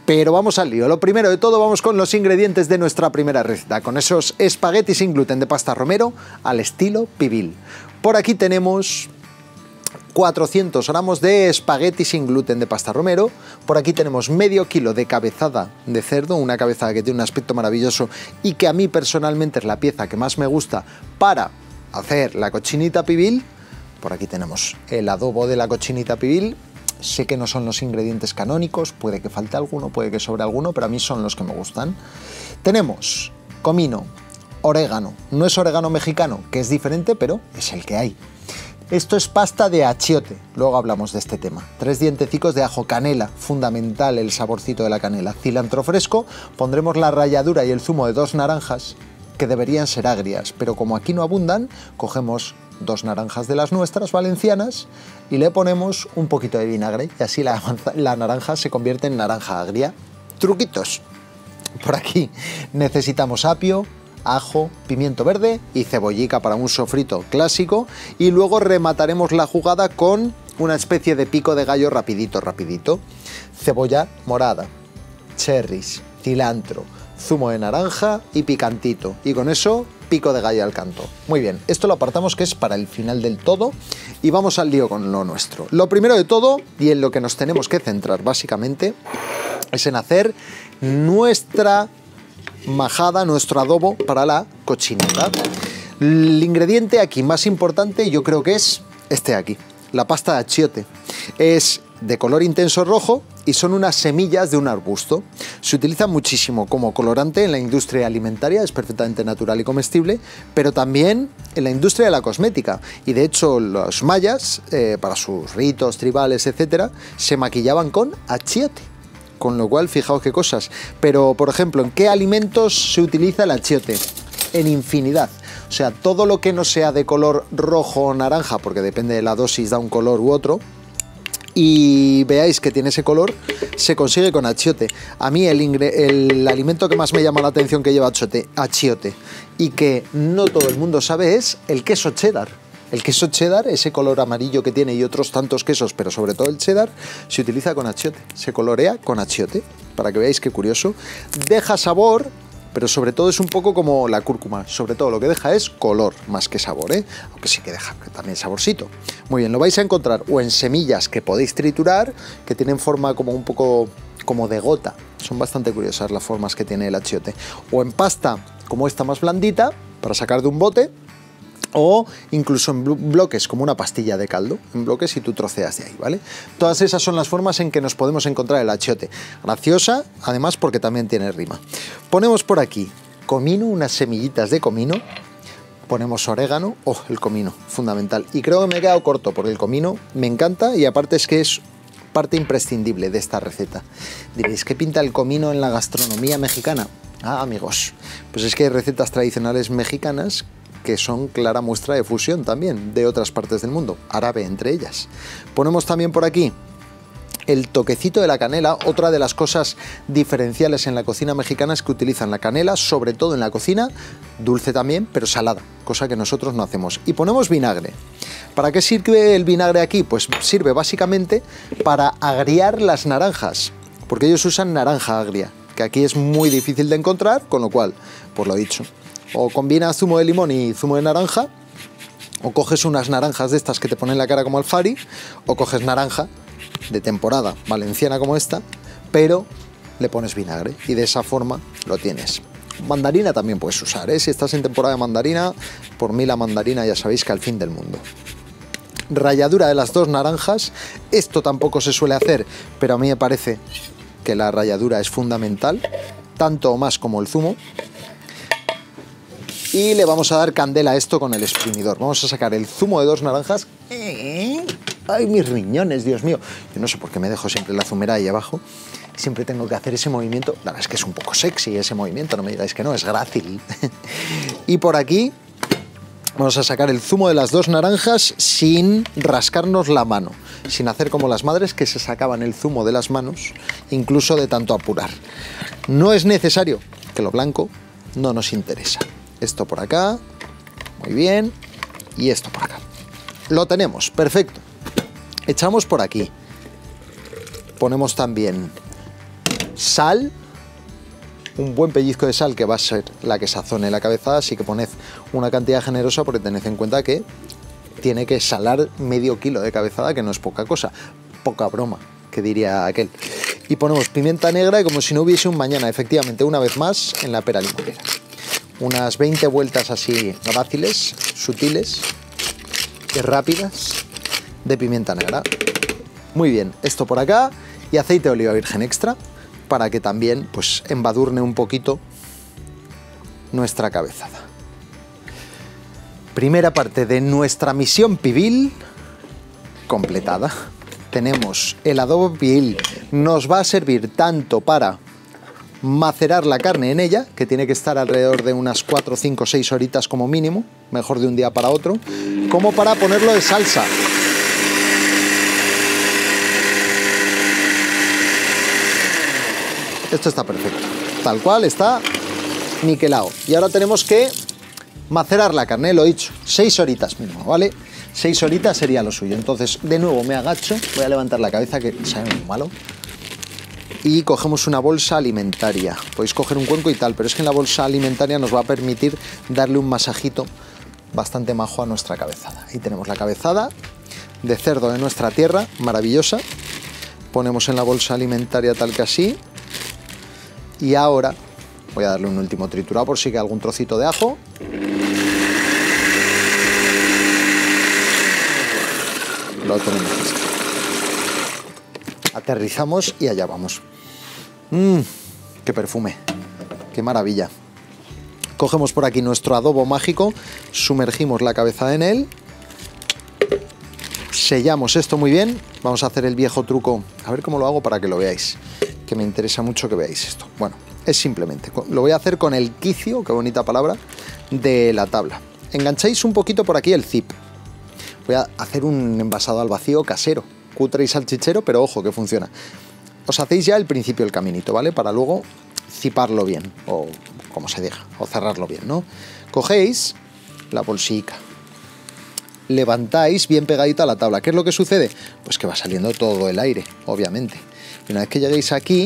Pero vamos al lío. Lo primero de todo, vamos con los ingredientes de nuestra primera receta, con esos espaguetis sin gluten de pasta romero al estilo pibil. Por aquí tenemos 400 gramos de espagueti sin gluten de pasta romero. Por aquí tenemos medio kilo de cabezada de cerdo, una cabezada que tiene un aspecto maravilloso y que a mí personalmente es la pieza que más me gusta para hacer la cochinita pibil. Por aquí tenemos el adobo de la cochinita pibil. Sé que no son los ingredientes canónicos, puede que falte alguno, puede que sobre alguno, pero a mí son los que me gustan. Tenemos comino, orégano, no es orégano mexicano, que es diferente, pero es el que hay. Esto es pasta de achiote, luego hablamos de este tema. 3 dientecicos de ajo, canela, fundamental el saborcito de la canela, cilantro fresco, pondremos la ralladura y el zumo de 2 naranjas, que deberían ser agrias, pero como aquí no abundan, cogemos 2 naranjas de las nuestras valencianas y le ponemos un poquito de vinagre y así la naranja se convierte en naranja agria. Truquitos. Por aquí necesitamos apio, ajo, pimiento verde y cebollica para un sofrito clásico y luego remataremos la jugada con una especie de pico de gallo rapidito. Cebolla morada, cherries, cilantro, zumo de naranja y picantito. Y con eso, pico de gallo al canto. Muy bien, esto lo apartamos que es para el final del todo y vamos al lío con lo nuestro. Lo primero de todo, y en lo que nos tenemos que centrar básicamente, es en hacer nuestra majada, nuestro adobo para la cochinita. El ingrediente aquí más importante yo creo que es este de aquí, la pasta de achiote. Es de color intenso rojo y son unas semillas de un arbusto. Se utiliza muchísimo como colorante en la industria alimentaria, es perfectamente natural y comestible, pero también en la industria de la cosmética. Y de hecho los mayas, para sus ritos tribales, etcétera, se maquillaban con achiote. Con lo cual, fijaos qué cosas. Pero, por ejemplo, ¿en qué alimentos se utiliza el achiote? En infinidad. O sea, todo lo que no sea de color rojo o naranja, porque depende de la dosis, da un color u otro, y veáis que tiene ese color, se consigue con achiote. A mí el alimento que más me llama la atención que lleva achiote y que no todo el mundo sabe es el queso cheddar. El queso cheddar, ese color amarillo que tiene y otros tantos quesos, pero sobre todo el cheddar, se utiliza con achiote. Se colorea con achiote, para que veáis qué curioso. Deja sabor, pero sobre todo es un poco como la cúrcuma. Sobre todo lo que deja es color, más que sabor, ¿eh? Aunque sí que deja también saborcito. Muy bien, lo vais a encontrar o en semillas que podéis triturar, que tienen forma como un poco como de gota. Son bastante curiosas las formas que tiene el achiote. O en pasta, como esta más blandita, para sacar de un bote, o incluso en bloques, como una pastilla de caldo, en bloques y tú troceas de ahí, ¿vale? Todas esas son las formas en que nos podemos encontrar el achiote. Graciosa, además, porque también tiene rima. Ponemos por aquí comino, unas semillitas de comino, ponemos orégano, el comino, fundamental. Y creo que me he quedado corto, porque el comino me encanta y aparte es que es parte imprescindible de esta receta. Diréis, ¿qué pinta el comino en la gastronomía mexicana? Ah, amigos, pues es que hay recetas tradicionales mexicanas que son clara muestra de fusión también de otras partes del mundo, árabe entre ellas. Ponemos también por aquí el toquecito de la canela. Otra de las cosas diferenciales en la cocina mexicana es que utilizan la canela, sobre todo en la cocina, dulce también, pero salada, cosa que nosotros no hacemos. Y ponemos vinagre. ¿Para qué sirve el vinagre aquí? Pues sirve básicamente para agriar las naranjas, porque ellos usan naranja agria, que aquí es muy difícil de encontrar, con lo cual, por lo dicho, o combinas zumo de limón y zumo de naranja, o coges unas naranjas de estas que te ponen la cara como Alfari, o coges naranja de temporada valenciana como esta, pero le pones vinagre y de esa forma lo tienes. Mandarina también puedes usar, ¿eh? Si estás en temporada de mandarina, por mí la mandarina ya sabéis que al fin del mundo. Ralladura de las 2 naranjas, esto tampoco se suele hacer, pero a mí me parece que la ralladura es fundamental, tanto o más como el zumo. Y le vamos a dar candela a esto con el exprimidor. Vamos a sacar el zumo de 2 naranjas. ¡Ay, mis riñones, Dios mío! Yo no sé por qué me dejo siempre la zumera ahí abajo. Siempre tengo que hacer ese movimiento. La verdad es que es un poco sexy ese movimiento, no me digáis que no, es grácil. Y por aquí vamos a sacar el zumo de las 2 naranjas sin rascarnos la mano. Sin hacer como las madres que se sacaban el zumo de las manos, incluso de tanto apurar. No es necesario, que lo blanco no nos interesa. Esto por acá, muy bien, y esto por acá. Lo tenemos, perfecto. Echamos por aquí. Ponemos también Sal, un buen pellizco de sal que va a ser la que sazone la cabezada, así que poned una cantidad generosa porque tened en cuenta que tiene que salar medio kilo de cabezada, que no es poca cosa, poca broma, que diría aquel. Y ponemos pimienta negra y como si no hubiese un mañana, efectivamente, una vez más en la pera limonera. Unas 20 vueltas así gráciles, sutiles y rápidas de pimienta negra. Muy bien, esto por acá y aceite de oliva virgen extra para que también pues embadurne un poquito nuestra cabezada. Primera parte de nuestra misión pibil completada. Tenemos el adobo pibil, nos va a servir tanto para macerar la carne en ella, que tiene que estar alrededor de unas 4, 5, 6 horitas como mínimo, mejor de un día para otro, como para ponerlo de salsa. Esto está perfecto, tal cual, está niquelado. Y ahora tenemos que macerar la carne, lo he dicho, 6 horitas mínimo, ¿vale? 6 horitas sería lo suyo. Entonces, de nuevo me agacho, voy a levantar la cabeza que sabe muy malo. Y cogemos una bolsa alimentaria. Podéis coger un cuenco y tal, pero es que en la bolsa alimentaria nos va a permitir darle un masajito bastante majo a nuestra cabezada. Ahí tenemos la cabezada de cerdo de nuestra tierra, maravillosa. Ponemos en la bolsa alimentaria tal que así. Y ahora voy a darle un último triturado por si queda algún trocito de ajo. Lo tenemos listo. Aterrizamos y allá vamos. ¡Qué perfume! ¡Qué maravilla! Cogemos por aquí nuestro adobo mágico, sumergimos la cabeza en él, sellamos esto muy bien. Vamos a hacer el viejo truco, a ver cómo lo hago para que lo veáis, que me interesa mucho que veáis esto. Bueno, es simplemente, lo voy a hacer con el quicio, qué bonita palabra, de la tabla. Engancháis un poquito por aquí el zip. Voy a hacer un envasado al vacío casero, cutre y salchichero, pero ojo que funciona. Os hacéis ya el principio del caminito, ¿vale? Para luego ziparlo bien, o como se diga, o cerrarlo bien, ¿no? Cogéis la bolsica, levantáis bien pegadita a la tabla. ¿Qué es lo que sucede? Pues que va saliendo todo el aire, obviamente. Y una vez que lleguéis aquí,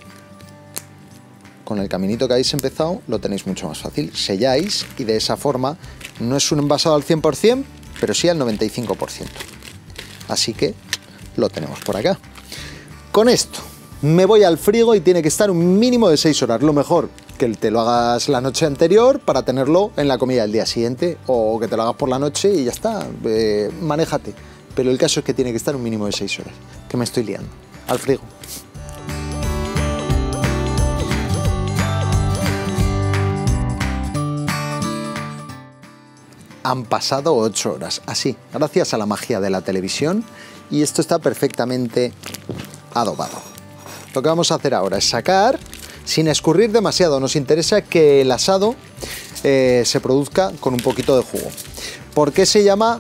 con el caminito que habéis empezado, lo tenéis mucho más fácil. Selláis y de esa forma no es un envasado al 100%, pero sí al 95%. Así que lo tenemos por acá. Con esto me voy al frigo y tiene que estar un mínimo de 6 horas. Lo mejor que te lo hagas la noche anterior para tenerlo en la comida del día siguiente, o que te lo hagas por la noche y ya está, manéjate. Pero el caso es que tiene que estar un mínimo de 6 horas, que me estoy liando. Al frigo. Han pasado 8 horas, así, gracias a la magia de la televisión, y esto está perfectamente adobado. Lo que vamos a hacer ahora es sacar, sin escurrir demasiado, nos interesa que el asado se produzca con un poquito de jugo. ¿Por qué se llama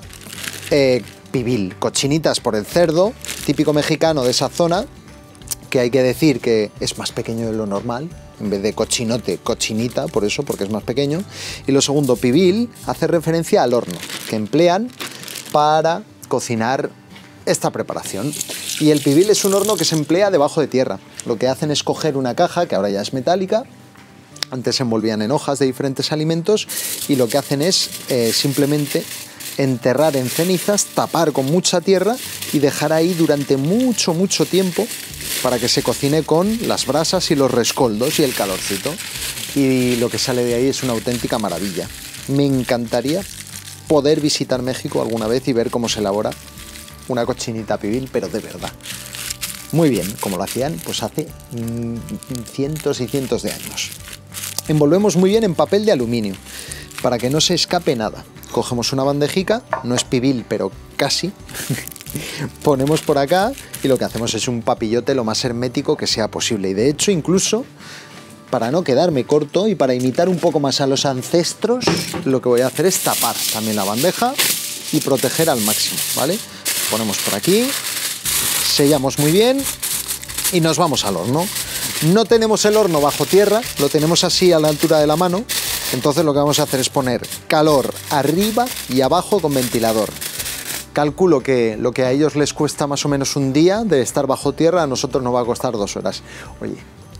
pibil? Cochinitas por el cerdo, típico mexicano de esa zona, que hay que decir que es más pequeño de lo normal. En vez de cochinote, cochinita, por eso, porque es más pequeño. Y lo segundo, pibil, hace referencia al horno que emplean para cocinar esta preparación. Y el pibil es un horno que se emplea debajo de tierra. Lo que hacen es coger una caja, que ahora ya es metálica, antes se envolvían en hojas de diferentes alimentos, y lo que hacen es simplemente enterrar en cenizas, tapar con mucha tierra y dejar ahí durante mucho, mucho tiempo para que se cocine con las brasas y los rescoldos y el calorcito. Y lo que sale de ahí es una auténtica maravilla. Me encantaría poder visitar México alguna vez y ver cómo se elabora una cochinita pibil, pero de verdad. Muy bien, como lo hacían pues hace cientos y cientos de años. Envolvemos muy bien en papel de aluminio para que no se escape nada. Cogemos una bandejica, no es pibil, pero casi. Ponemos por acá y lo que hacemos es un papillote lo más hermético que sea posible. Y de hecho, incluso, para no quedarme corto y para imitar un poco más a los ancestros, lo que voy a hacer es tapar también la bandeja y proteger al máximo, ¿vale? Ponemos por aquí, sellamos muy bien y nos vamos al horno. No tenemos el horno bajo tierra, lo tenemos así a la altura de la mano. Entonces lo que vamos a hacer es poner calor arriba y abajo con ventilador. Calculo que lo que a ellos les cuesta más o menos un día de estar bajo tierra, a nosotros nos va a costar 2 horas. Oye,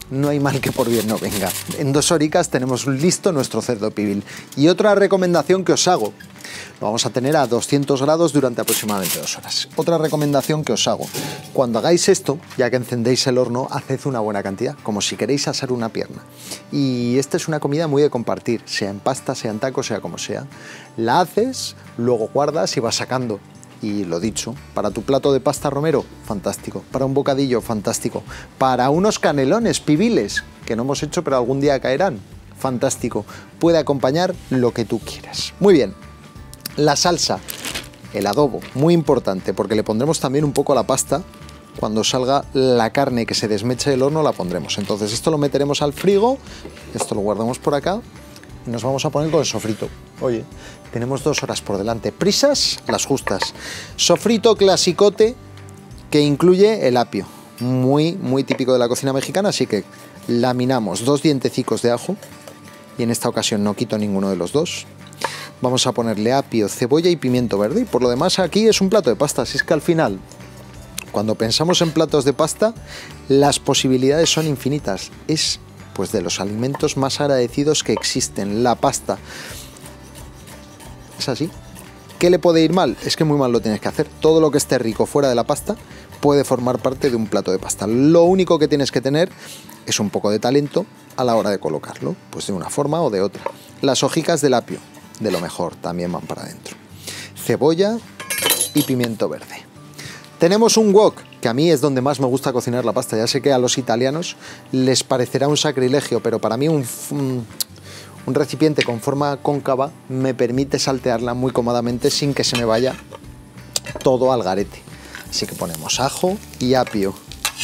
no hay mal que por bien no venga. En 2 horicas tenemos listo nuestro cerdo pibil. Y otra recomendación que os hago, lo vamos a tener a 200 grados durante aproximadamente 2 horas. Otra recomendación que os hago, cuando hagáis esto, ya que encendéis el horno, haced una buena cantidad, como si queréis asar una pierna. Y esta es una comida muy de compartir, sea en pasta, sea en tacos, sea como sea. La haces, luego guardas y vas sacando. Y lo dicho, para tu plato de pasta romero, fantástico. Para un bocadillo, fantástico. Para unos canelones pibiles, que no hemos hecho pero algún día caerán, fantástico. Puede acompañar lo que tú quieras. Muy bien. La salsa, el adobo, muy importante, porque le pondremos también un poco a la pasta. Cuando salga la carne que se desmeche del horno la pondremos. Entonces esto lo meteremos al frigo, esto lo guardamos por acá y nos vamos a poner con el sofrito. Oye, tenemos 2 horas por delante. Prisas, las justas. Sofrito clasicote que incluye el apio. Muy típico de la cocina mexicana, así que laminamos 2 dientecicos de ajo. Y en esta ocasión no quito ninguno de los 2. Vamos a ponerle apio, cebolla y pimiento verde. Y por lo demás aquí es un plato de pasta. Así es que al final, cuando pensamos en platos de pasta, las posibilidades son infinitas. Es pues de los alimentos más agradecidos que existen, la pasta. Es así. ¿Qué le puede ir mal? Es que muy mal lo tienes que hacer. Todo lo que esté rico fuera de la pasta puede formar parte de un plato de pasta. Lo único que tienes que tener es un poco de talento a la hora de colocarlo, pues de una forma o de otra. Las hojicas del apio, de lo mejor, también van para adentro. Cebolla y pimiento verde. Tenemos un wok, que a mí es donde más me gusta cocinar la pasta. Ya sé que a los italianos les parecerá un sacrilegio, pero para mí un recipiente con forma cóncava me permite saltearla muy cómodamente sin que se me vaya todo al garete. Así que ponemos ajo y apio.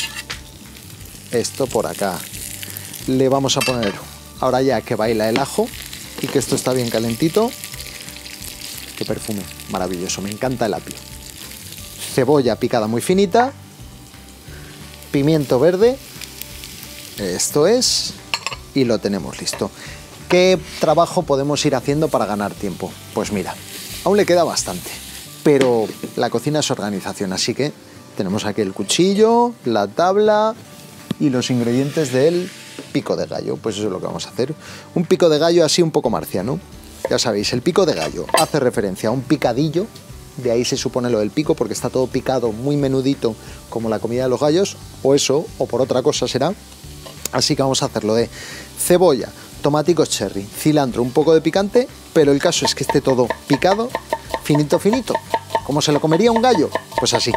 Esto por acá. Le vamos a poner, ahora ya que baila el ajo y que esto está bien calentito, qué perfume maravilloso, me encanta el apio. Cebolla picada muy finita, pimiento verde, esto es, y lo tenemos listo. ¿Qué trabajo podemos ir haciendo para ganar tiempo? Pues mira, aún le queda bastante, pero la cocina es organización, así que tenemos aquí el cuchillo, la tabla y los ingredientes del pico de gallo. Pues eso es lo que vamos a hacer. Un pico de gallo así un poco marciano. Ya sabéis, el pico de gallo hace referencia a un picadillo. De ahí se supone lo del pico, porque está todo picado, muy menudito, como la comida de los gallos, o eso, o por otra cosa será. Así que vamos a hacerlo de cebolla, tomáticos cherry, cilantro, un poco de picante, pero el caso es que esté todo picado, finito, finito. ¿Cómo se lo comería un gallo? Pues así.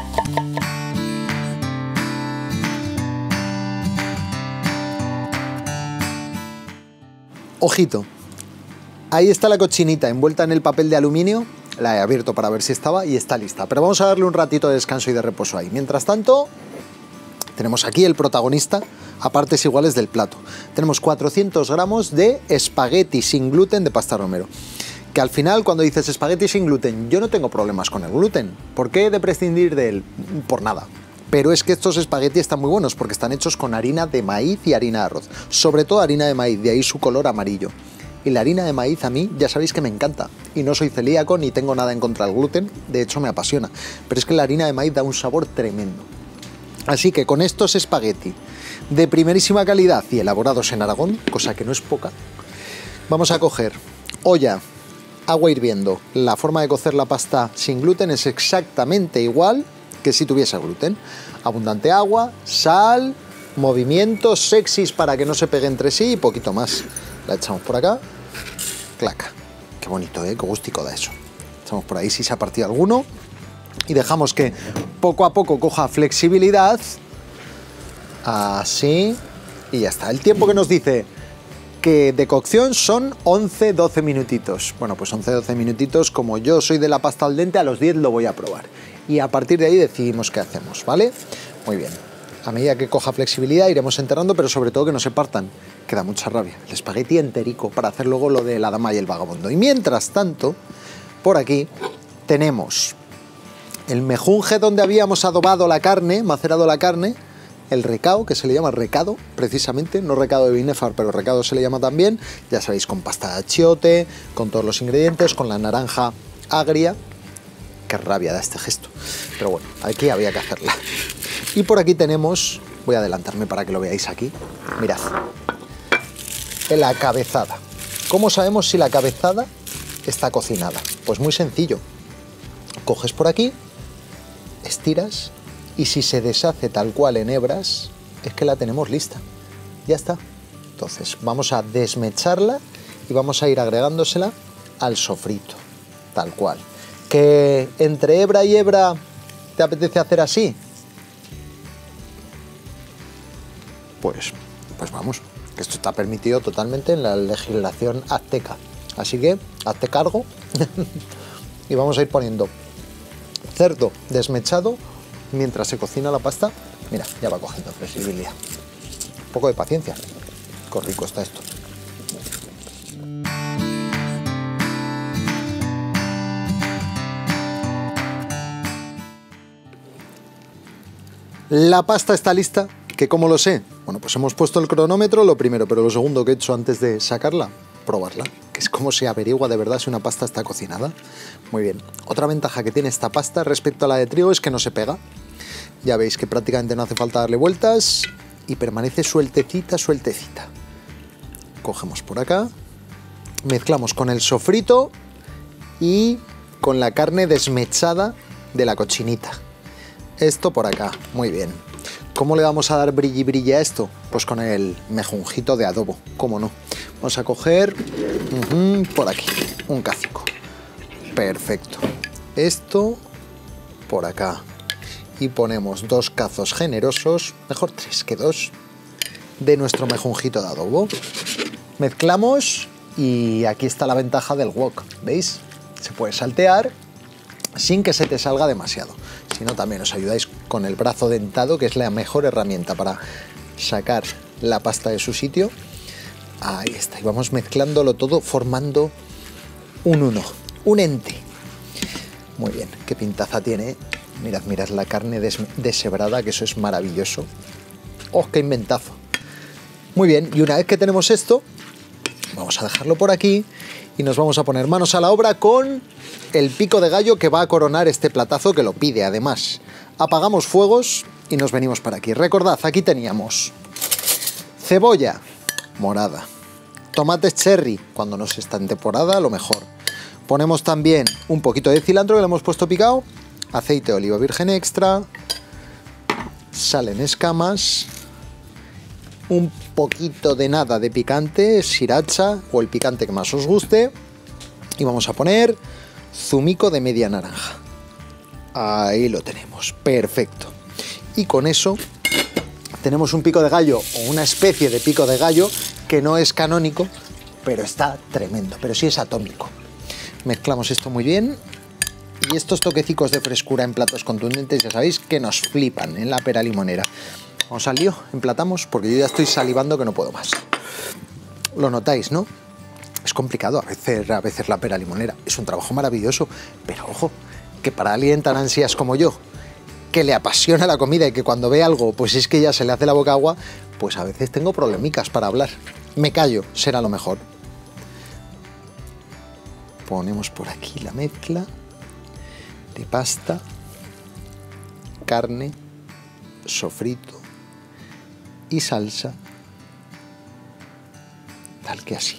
Ojito, ahí está la cochinita envuelta en el papel de aluminio. La he abierto para ver si estaba y está lista. Pero vamos a darle un ratito de descanso y de reposo ahí. Mientras tanto, tenemos aquí el protagonista a partes iguales del plato. Tenemos 400 gramos de espagueti sin gluten de pasta romero. Que al final, cuando dices espagueti sin gluten, yo no tengo problemas con el gluten. ¿Por qué he de prescindir de él? Por nada. Pero es que estos espaguetis están muy buenos porque están hechos con harina de maíz y harina de arroz. Sobre todo harina de maíz, de ahí su color amarillo. Y la harina de maíz a mí ya sabéis que me encanta. Y no soy celíaco ni tengo nada en contra del gluten, de hecho me apasiona. Pero es que la harina de maíz da un sabor tremendo. Así que con estos espagueti de primerísima calidad y elaborados en Aragón, cosa que no es poca, vamos a coger olla, agua hirviendo. La forma de cocer la pasta sin gluten es exactamente igual que si tuviese gluten. Abundante agua, sal, movimientos sexys para que no se pegue entre sí y poquito más. La echamos por acá, claca. Qué bonito, ¿eh? Qué gustico da eso. Echamos por ahí si se ha partido alguno y dejamos que poco a poco coja flexibilidad. Así. Y ya está. El tiempo que nos dice que de cocción son 11-12 minutitos. Bueno, pues 11-12 minutitos, como yo soy de la pasta al dente, a los 10 lo voy a probar. Y a partir de ahí decidimos qué hacemos, ¿vale? Muy bien. A medida que coja flexibilidad iremos enterrando, pero sobre todo que no se partan. Que da mucha rabia. El espagueti enterico para hacer luego lo de la dama y el vagabundo. Y mientras tanto, por aquí tenemos el mejunje donde habíamos adobado la carne, macerado la carne, el recao, que se le llama recado, precisamente, no recado de binefar, pero recado se le llama también, ya sabéis, con pasta de achiote, con todos los ingredientes, con la naranja agria. Qué rabia da este gesto, pero bueno, aquí había que hacerla. Y por aquí tenemos Voy a adelantarme para que lo veáis aquí. Mirad. La cabezada. ¿Cómo sabemos si la cabezada está cocinada? Pues muy sencillo. Coges por aquí, estiras y si se deshace tal cual en hebras, es que la tenemos lista. Ya está. Entonces vamos a desmecharla y vamos a ir agregándosela al sofrito, tal cual. ¿Que entre hebra y hebra te apetece hacer así? Pues vamos, que esto está permitido totalmente en la legislación azteca. Así que hazte cargo y vamos a ir poniendo cerdo desmechado mientras se cocina la pasta. Mira, ya va cogiendo flexibilidad. Un poco de paciencia. Qué rico está esto. La pasta está lista. ¿Que cómo lo sé? Bueno, pues hemos puesto el cronómetro, lo primero, pero lo segundo que he hecho antes de sacarla, probarla, que es como se averigua de verdad si una pasta está cocinada. Muy bien. Otra ventaja que tiene esta pasta respecto a la de trigo es que no se pega. Ya veis que prácticamente no hace falta darle vueltas y permanece sueltecita, sueltecita. Cogemos por acá, mezclamos con el sofrito y con la carne desmechada de la cochinita. Esto por acá, muy bien. ¿Cómo le vamos a dar brilli a esto? Pues con el mejunjito de adobo, ¿cómo no? Vamos a coger por aquí, un cacico. Perfecto. Esto por acá. Y ponemos 2 cazos generosos, mejor 3 que 2, de nuestro mejunjito de adobo. Mezclamos y aquí está la ventaja del wok, ¿veis? Se puede saltear sin que se te salga demasiado. Si no, también os ayudáis con el brazo dentado, que es la mejor herramienta para sacar la pasta de su sitio. Ahí está, y vamos mezclándolo todo formando un uno, un ente. Muy bien, qué pintaza tiene, ¿eh? Mirad, mirad la carne deshebrada, que eso es maravilloso. ¡Oh, qué inventazo! Muy bien, y una vez que tenemos esto, vamos a dejarlo por aquí y nos vamos a poner manos a la obra con el pico de gallo que va a coronar este platazo, que lo pide además. Apagamos fuegos y nos venimos para aquí. Recordad, aquí teníamos cebolla morada, tomates cherry, cuando no se está en temporada, lo mejor. Ponemos también un poquito de cilantro que le hemos puesto picado, aceite de oliva virgen extra, sal en escamas, un poquito de nada de picante, sriracha o el picante que más os guste, y vamos a poner zumico de media naranja. Ahí lo tenemos, perfecto. Y con eso tenemos un pico de gallo o una especie de pico de gallo que no es canónico, pero está tremendo, pero sí es atómico. Mezclamos esto muy bien y estos toquecicos de frescura en platos contundentes ya sabéis que nos flipan en la pera limonera. Vamos al lío, emplatamos, porque yo ya estoy salivando que no puedo más. Lo notáis, ¿no? Es complicado a veces la pera limonera. Es un trabajo maravilloso, pero ojo, que para alguien tan ansias como yo, que le apasiona la comida y que cuando ve algo, pues es que ya se le hace la boca agua, pues a veces tengo problemicas para hablar. Me callo, será lo mejor. Ponemos por aquí la mezcla de pasta, carne, sofrito y salsa, tal que así.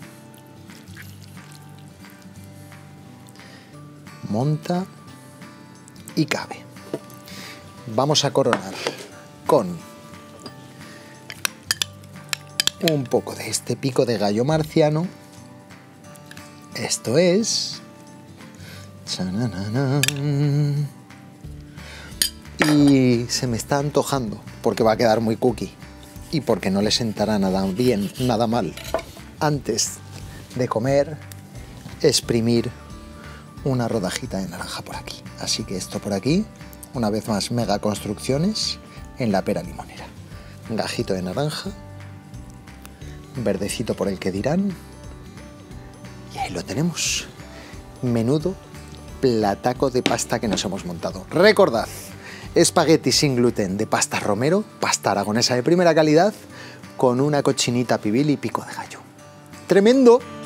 Monta y cabe. Vamos a coronar con un poco de este pico de gallo marciano. Esto es... Y se me está antojando porque va a quedar muy cookie y porque no le sentará nada bien, nada mal, antes de comer, exprimir una rodajita de naranja por aquí. Así que esto por aquí, una vez más, mega construcciones en la pera limonera. Gajito de naranja, verdecito por el que dirán, y ahí lo tenemos. Menudo plataco de pasta que nos hemos montado. Recordad, espagueti sin gluten de pasta romero, pasta aragonesa de primera calidad, con una cochinita pibil y pico de gallo. ¡Tremendo!